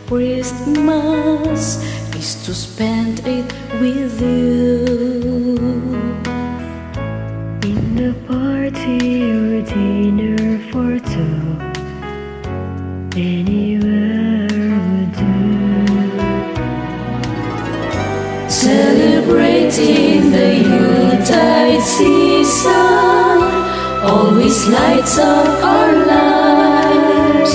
Christmas is to spend it with you. In a party or dinner for two, anywhere would do. Celebrating the Yuletide season always lights up our lives.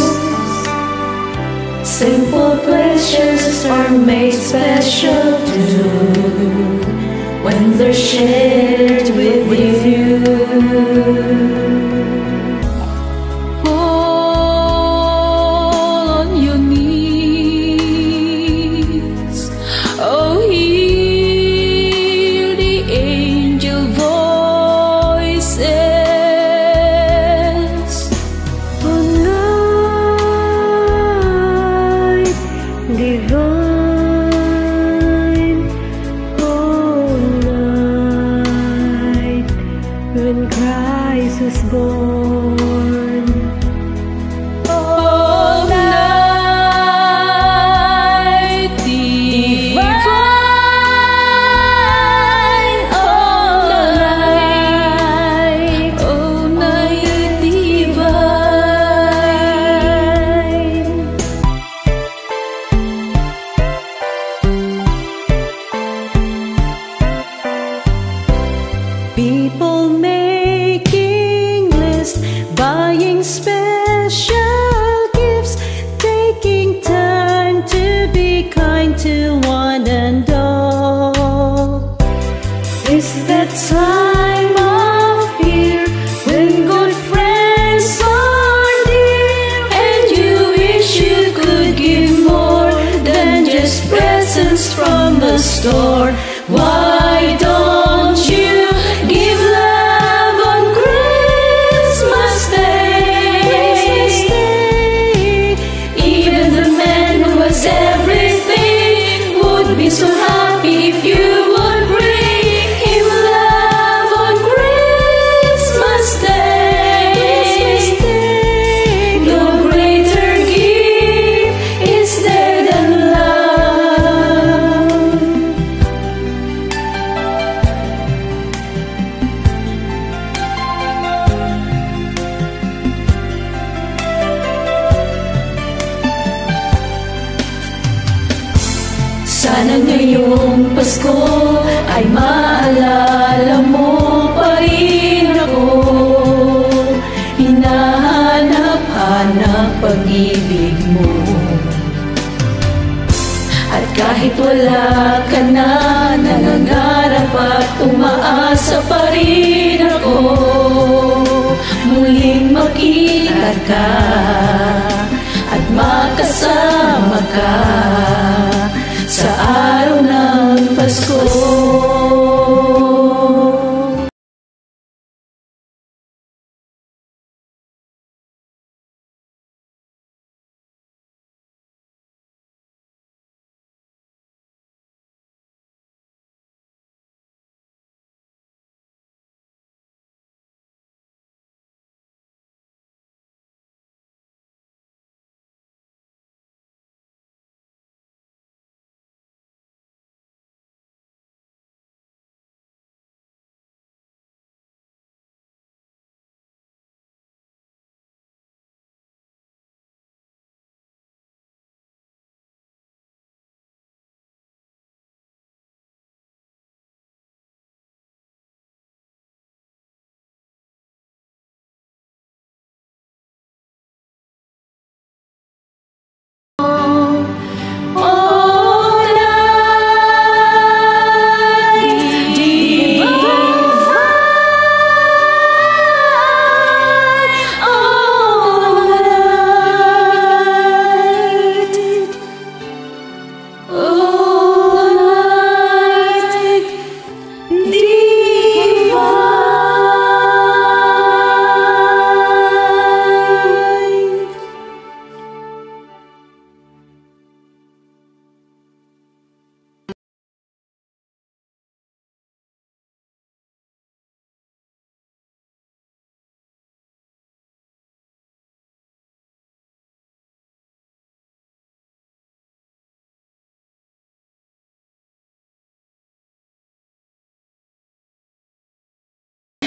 Simple pleasures are made special too when they're shared with you. Fall on your knees, oh, hear the angel voices. Oh, night divine, oh, night when Christ was born. Oh, night divine, oh, night, oh, night divine. People making lists, buying special gifts, taking time to be kind to one and all. It's that time of year when good friends are near, and you wish you could give more than just presents from the store. Why don't you give love on Christmas Day? Even the man who has everything would be so happy if you would bring him love on Christmas Day. No greater gift is there than love. Sana ngayong Pasko ay maalala mo pa rin ako. Hinahanap-hanap pag-ibig mo. At kahit wala ka na, nangangarap at umaasa pa rin ako. Muling makita ka at makasama ka sa araw ng Pasko.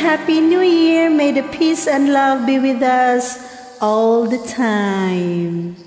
Happy New Year. May the peace and love be with us all the time.